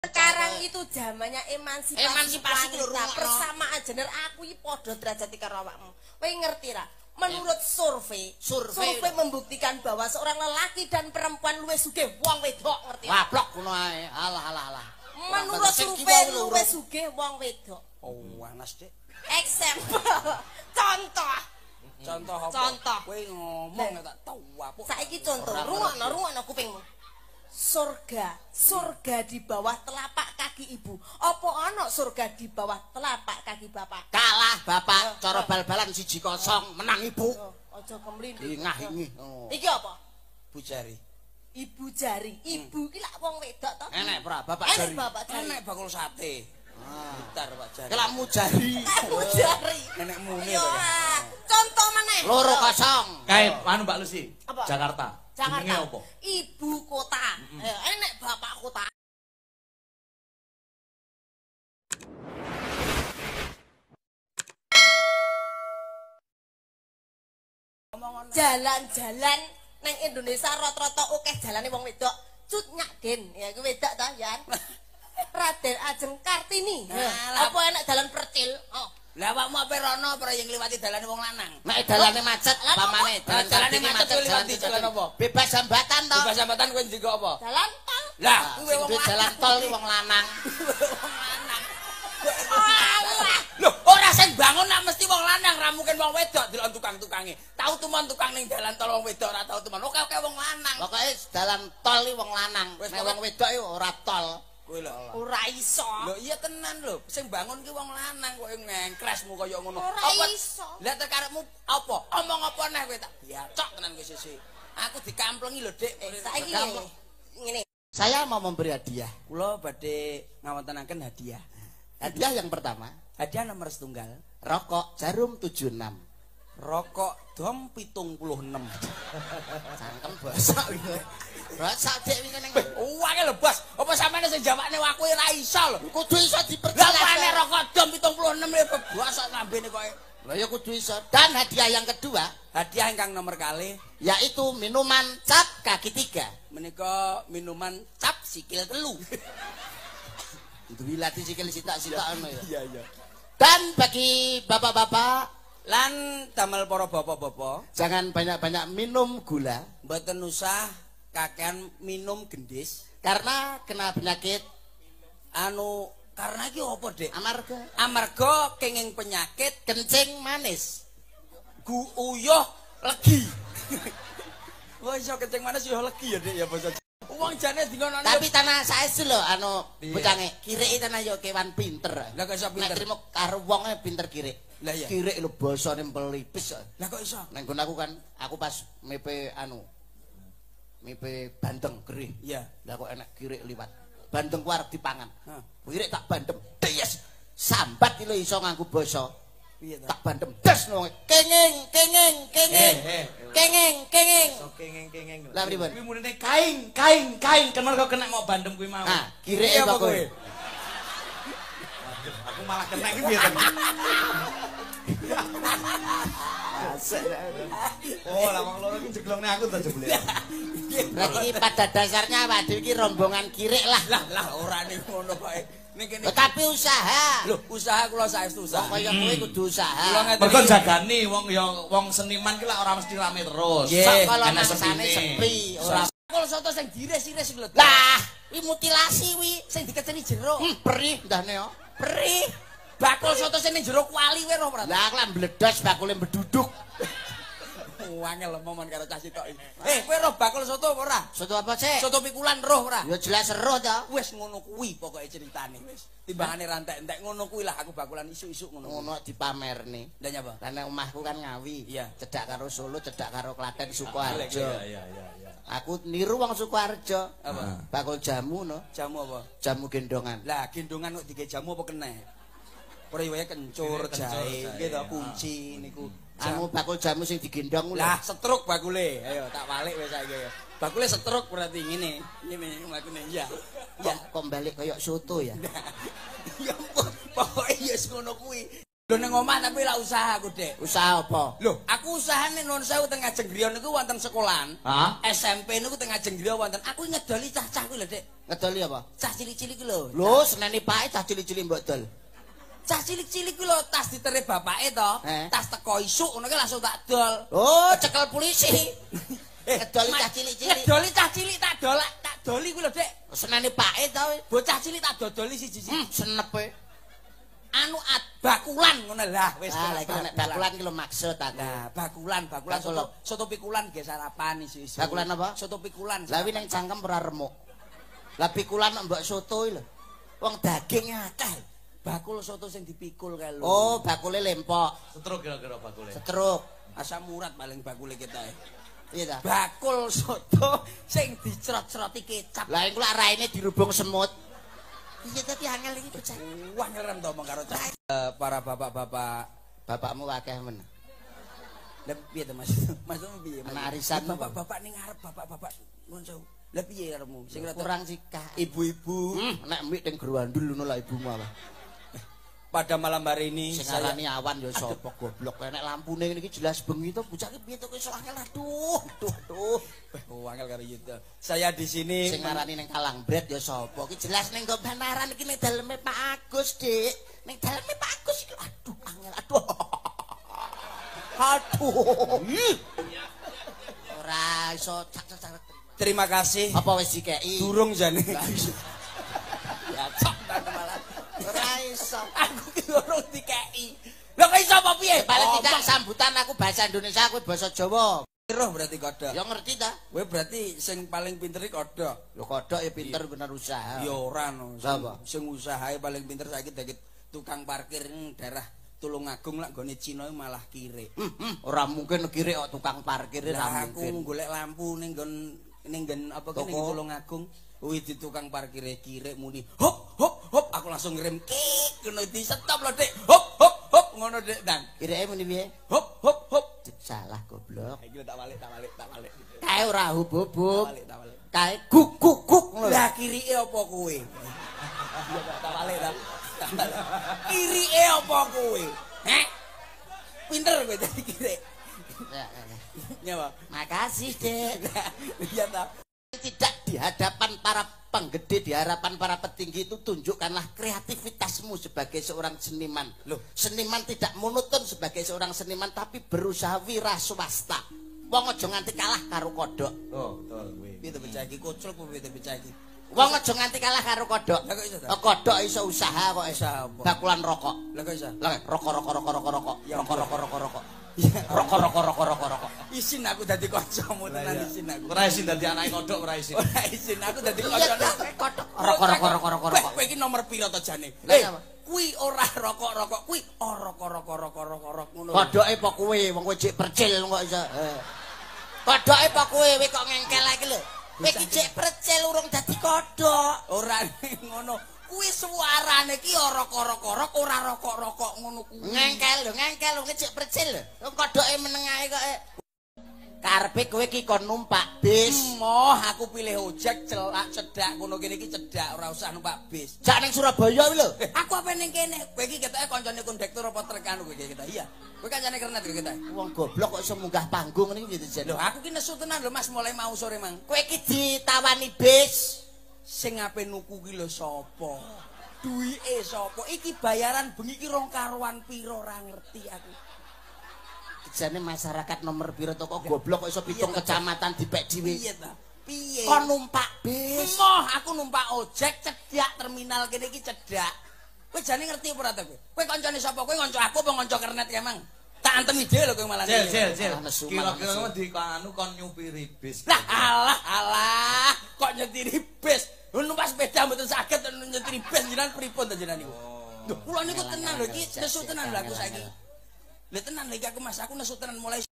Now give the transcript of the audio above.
Sekarang itu zamannya emansipasi wanita. Persamaan gender aku iki padha derajat karo awakmu. Kowe ngerti ra? Menurut survei membuktikan bahwa seorang lelaki dan perempuan luwih sugih wong wedok, ngerti? Wah, blok ngono ae. Alah. Menurut survei luwih sugih wong wedok. Oh, panas, Dik. Example. Contoh. Contoh apa? Contoh. Kowe ngomong tak tahu apa. Saiki contoh, rungokno kupingmu. Surga di bawah telapak kaki ibu. Apa ana surga di bawah telapak kaki bapak? Kalah bapak, cara bal-balan 1-0 menang ibu. Aja kemlin. Ingah ini. Iki apa? Bu jari. Ibu jari. Ibu iki lak wong wedok to? Enek, Pra, bapak jari. Enek bakul sate. Bentar, Pak jari. Kelakmu jari. Jari. Nenek muni. Contoh meneh. 2-0. Kae anu Mbak Lucy. Apa? Jakarta. Jenenge apa? Ibu kota. Enek bapak kota. Jalan-jalan nang Indonesia rata-rata akeh jalane wong wedok. Cut Nyaden, ya kuwi wedok ta, Yan? Raden Ajeng Kartini. Apa enak dalan percil? Oh. Lah awakmu ape rono ora yang ngliwati dalane wong lanang? Nek dalane macet, pamane dalane macet liwati jalan apa? Bebas hambatan to. Bebas hambatan kowe ndiko apa? Jalan tol. Lah, kuwi wong jalan tol ki wong lanang. Wong lanang. Loh, ora sing bangun nak mesti wong lanang, ra mungkin wong wedok delok tukang-tukange. Tahu tuman tukang ning dalan tol wong wedok ora tahu tuman. Oke wong lanang. Pokoke dalan tol ki wong lanang. Nek wong wedok iki ora tol. Ora iso. Lho iya tenan lho, sing bangun ki wong lanang kok ngengkresmu kaya ngono. Ora iso. Lah terkarepmu apa? Omong apa neh kowe tak biacok tenan kowe sesuk. Aku dikamplengi lho, Dik. Saiki ngene. Saya mau memberi hadiah. Kula badhe ngawontenaken hadiah. Hadiah yang pertama, hadiah nomor setunggal, rokok Jarum 76. Rokok Dom 76. Cangkem basa iki. Rasa dek wingi ning wae lho, Bos. Apa sampeyan sing jawabne aku ora iso lho. Kudu iso diperjelas. Lah nek rokok Dom 76 lho basa lambene kok. Lah ya kudu iso. Dan hadiah yang kedua, hadiah ingkang nomor kali yaitu minuman cap kaki 3. Menika minuman cap sikil telu. Duwi lati sikil sitak-sitak ngono ya. Iya. Dan bagi bapak-bapak lan damel para bapak-bapak, jangan banyak-banyak minum gula, mboten usah kakean minum gendis karena kena penyakit karena iki apa, Dik? Amarga kenging penyakit kencing manis. Uyuh legi. Wah iso kencing manis yo legi ya, Dik ya basa. Wong jane dingonane. Tapi tanah saestu lho bocange kiriki tanah yo kewan pinter. Lah kok iso pinter? Nek trimo karo wonge pinter kirik. Lah iya. Kirik lho basane pelipis. Lah kok iso? Nang nggon aku pas mepe bandeng gerih. Iya. Lah kok enak kirik liwat. Bandeng ku arep dipangan. Kirik tak bandem. Yes. Sambat iki lho iso nganggo basa. Piye ta? Tak bandem des nang kenging. So kenging. Lah pripun? Kuwi munine kaing kan mergo kena mau bandem kuwi mau. Ah, kirike apa kowe? Aku malah kena iki piye to? Oh, lah wong loro iki jeglongne aku to jebule. Berarti pada dasarnya Pak Dewi iki rombongan kirik lah. Lah ora ning ngono kok. Tapi usaha. Loh, usaha kula saestu usaha. Kaya kowe kudu usaha. Mergo jagani wong seniman ki lak ora mesti rame terus. Sak kala mangsane sepi, ora kul soto sing diris-iris lho. Lah, kuwi mutilasi kuwi sing dikeceni jero. Perih ndane yo. Perih. Bakul soto sing ning jero kuali kowe roh ora? Lah aku lak mbledos bakule beduduk. Wangel momon karo cah sitok iki. Kowe roh bakul soto apa ora? Soto apa sih? Soto pikulan roh ora? Ya jelas roh ta. Wis ngono kuwi pokoke ceritane wis. Timbangane rantek-entek ngono kuwi lah aku bakulan isuk-isuk ngono. Ngono dipamerni. Lah nyapa? Lah nek omahku kan Ngawi. Iya. Cedhak karo Solo, cedhak karo Klaten, Sukoharjo. Iya. Aku niru wong Sukoharjo. Apa? Bakul jamu no. Jamu apa? Jamu gendongan. Lah gendongan kok dige jamu apa kena? Ora wae kencur, jahe, gitu kunci niku. Bakul jamu sing digendong lah setruk bakule. Ayo tak balik wis saiki ya. Bakule setruk berarti ngene. Ngene makune iya. Ya kok balik koyo soto ya. Ya pokoke ya ngono kuwi. Lho ning omah tapi lak usaha aku, Dik. Usaha apa? Lho, aku usahane nuwun sewu teng Ngajeng Griya niku wonten sekolahan. SMP niku teng Ngajeng Griya wonten. Aku ngedoli cah-cah kuwi lho, Dik. Ngedoli apa? Cah cilik-cilik kuwi lho. Lho, seneni pake cah cilik-cilik mbok dol. Cah cilik-cilik kuwi lho tas diterep bapake to. Tas teko isuk ngono ki langsung tak dol. Oh, cekel polisi. Ngedoli cah cilik-cilik. Ngedoli cah cilik tak doli kuwi lho, Dik. Seneni pake to. Bocah cilik tak dodoli siji-siji. Senepe. Anu bakulan ngono lah wis. Ah, lek nek bakulan ki lho maksud aku. Nah, bakulan soto pikulan nggih sarapan isu-isu. Bakulan apa? Soto pikulan. Lah wi ning cangkem ora remuk. Lah pikulan mbok soto lho. Wong daging akeh. Bakul soto sing dipikul kae lho. Oh, bakule lempok. Setruk kira-kira bakule. Setruk. Asam urat paling bakule kita. Iya ta? Bakul soto sing dicrot-croti kecap. Lah iku lak raine dirubung semut. Iya tapi angel iki bocah. Wah ngerem to omong karo cah. Para bapak-bapak, Bapakmu akeh men. Lah piye to Mas? Mas piye? Anak arisan bapak-bapak ning ngarep bapak-bapak nuwun sewu. Lah piye karepmu? Sing kurang sikah. Ibu-ibu. Nek mik ning Growandul ngono lah ibumu apa. Pada malam hari ini sing arani awan ya sapa goblok nek lampune ngene iki jelas bengi to bocah iki piye to iso angel aduh. Oh angel karo gitu. Saya di sini sing arani ning Kalangbret ya sapa iki jelas ning nggo banaran iki ning daleme Pak Agus, Dik. Ning daleme Pak Agus iki aduh angel aduh. Ora iso cak. Terima kasih. Apa wis dikeki? Durung jane. Ya cok malah. Ora iso. Aku ki durung dikeki. Lho kok iso apa piye? Paling tidak sambutan aku bahasa Indonesia, aku bahasa Jawa. Roh berarti kodok. Ya ngerti ta? Kowe berarti sing paling pinter iki kodok. Lho kodok ya pinter bener usaha. Ya ora no. Sapa? Sing usahae paling pinter saiki dadi tukang parkir ning daerah Tulungagung lak gone Cina malah kirik. Ora mungkin kirik kok tukang parkir ora mungkin. Aku golek lampu ning nggon apa kene Tulungagung. Wih di tukang parkire kirik muni hop aku langsung ngerem kik ngono di stop lho Dik hop ngono Dik dan kirike muni piye hop salah goblok iki tak balik kae ora hub-hub tak balik kae guk ngono lah kirike apa kowe tak balik kirike apa kowe pinter kowe dadi kirik ya makasih Dik iya ta tidak di hadapan para penggede, di hadapan para petinggi itu tunjukkanlah kreativitasmu sebagai seorang seniman. Loh, seniman tidak monoton sebagai seorang seniman tapi berusaha wira swasta. Wong aja nganti kalah karo kodok. Oh, betul kuwi. Piye to bocah iki kucul kuwi piye to bocah iki? Wong aja nganti kalah karo kodok. Lah kok iso ta? Kodok iso usaha kok usaha apa? Bakulan rokok. Lah kok iso? Lah rokok. Rokok. Rokok. Isin aku dadi kancamu tenan isin aku. Ora isin dadi anake kodok ora isin. Ora isin aku dadi kancane kodok. Rokok. Kowe iki nomor piro to jane? Kuwi ora rokok, kuwi rokok ngono. Kodoke apa kowe? Wong kowe jek percil kok iso. Kodoke apa kowe kok ngengkel iki lho. Kowe iki jek percil urung dadi kodok. Ora ngono. Kuwi suarane ki rokok ora rokok ngono kuwi. Ngengkel wong cek percil lho. Wong kodoke meneng ae kok. Karepe kowe ki kon numpak bis. Moh aku pilih ojek celak cedak ngono kene iki cedak ora usah numpak bis. Jak ning Surabaya kuwi lho. Aku apa ning kene? Kowe iki ketoke kancane kondektur apa trekan kowe kita. Iya. Kowe kancane kernet kowe kita. Wong goblok kok iso munggah panggung ngene iki jen. Lho aku ki nesu tenan lho Mas mulai mau sore mang. Kowe iki ditawani bis. Sing ape nuku ki lho sapa? Duwike sapa? Iki bayaran bengi ki rong karuan piro ora ngerti aku. Jane masyarakat nomor piro to kok goblok kok iso pitung kecamatan dipek dhewe. Piye ta? Piye? Kon numpak bis. Moh aku numpak ojek cedak terminal kene iki cedak. Kowe jane ngerti apa ora to kowe? Kowe kancane sapa? Kowe kanca aku apa kanca kernet ya mang? Tak antemi dhewe lho kowe malah. Jel. Kira-kira kamu di anu kon nyupiri bis. Lah alah kok nyetiri bis. Numpak sepeda mboten saged nyetiri bis jenengan pripun to jenengan niku? Lho kula niku tenan lho iki nesu tenan lho aku saiki. Lha tenan lho iki aku Mas aku nesu tenan mulai